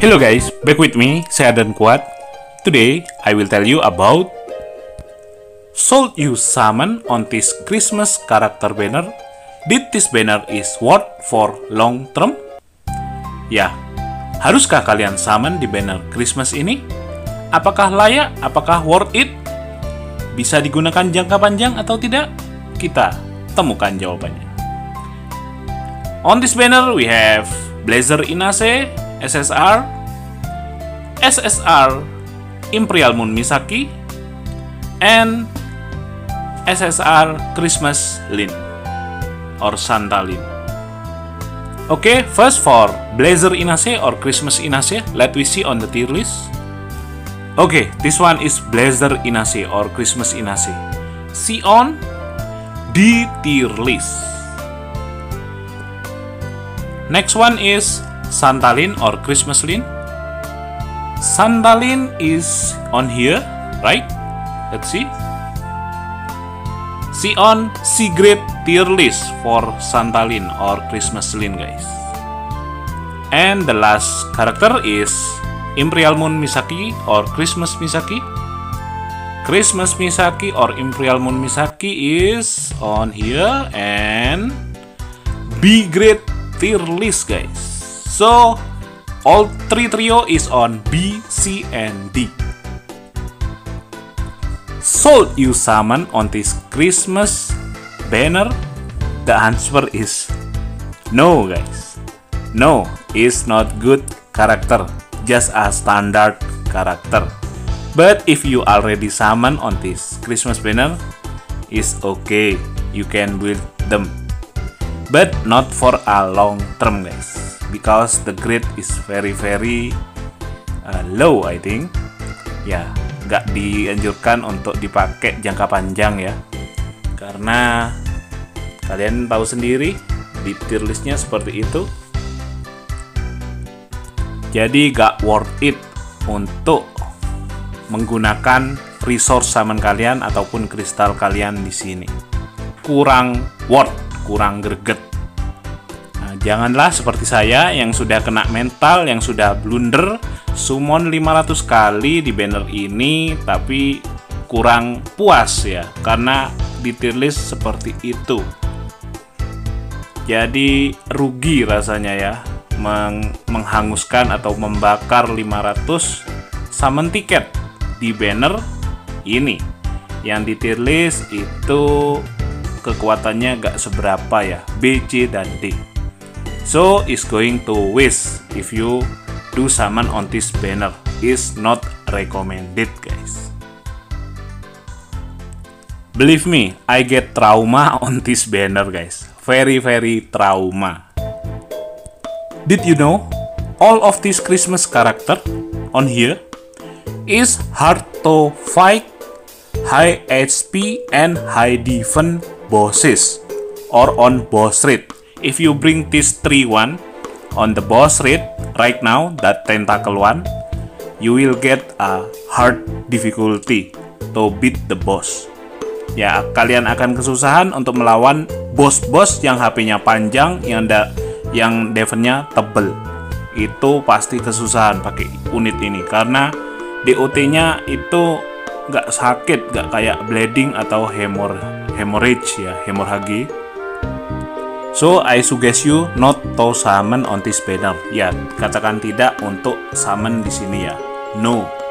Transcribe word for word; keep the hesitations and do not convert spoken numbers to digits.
Hello guys, back with me, saya Dan Kuat. Today, I will tell you about should you summon on this Christmas character banner? Did this banner is worth for long term? Ya, haruskah kalian summon di banner Christmas ini? Apakah layak? Apakah worth it? Bisa digunakan jangka panjang atau tidak? Kita temukan jawabannya. On this banner, we have Blazer Inase, S S R, S S R Imperial Moon Misaki, and S S R Christmas Lin or Santa Lin. Okay, first for Blazer Inase or Christmas Inase, let we see on the tier list. Okay, this one is Blazer Inase or Christmas Inase. See on the tier list. Next one is Santa Lin or Christmas Lin. Santa Lin is on here, right? Let's see. See on C grade tier list for Santa Lin or Christmas Lin, guys. And the last character is Imperial Moon Misaki or Christmas Misaki. Christmas Misaki or Imperial Moon Misaki is on here and B grade tier list, guys. So all three trio is on B, C, and D. Should you summon on this Christmas banner? The answer is no, guys. No, is not good character, just a standard character. But if you already summon on this Christmas banner, is okay. You can build them. But not for a long term, guys, because the grade is very very uh, low, I think. Ya, nggak dianjurkan untuk dipakai jangka panjang ya, karena kalian tahu sendiri di tier listnya seperti itu. Jadi nggak worth it untuk menggunakan resource summon kalian ataupun kristal kalian di sini. Kurang worth, kurang greget. Nah, janganlah seperti saya yang sudah kena mental, yang sudah blunder summon lima ratus kali di banner ini tapi kurang puas ya, karena di tier list seperti itu. Jadi rugi rasanya ya meng menghanguskan atau membakar lima ratus summon tiket di banner ini. Yang di tier list itu kekuatannya gak seberapa ya, B, C, dan D. So is going to waste if you do summon on this banner. Is not recommended, guys. Believe me, I get trauma on this banner, guys. Very very trauma. Did you know all of this Christmas character on here is hard to fight, high H P and high defense bosses or on boss rate. If you bring this three one on the boss rate right now, that tentacle one, you will get a hard difficulty to beat the boss. Ya, kalian akan kesusahan untuk melawan bos-bos yang H P-nya panjang, yang da yang defense-nya tebel. Itu pasti kesusahan pakai unit ini karena D O T-nya itu nggak sakit, nggak kayak bleeding atau hemor hemorrhage ya, hemorrhagi. So I suggest you not to summon on this banner. Ya, katakan tidak untuk summon di sini ya. No.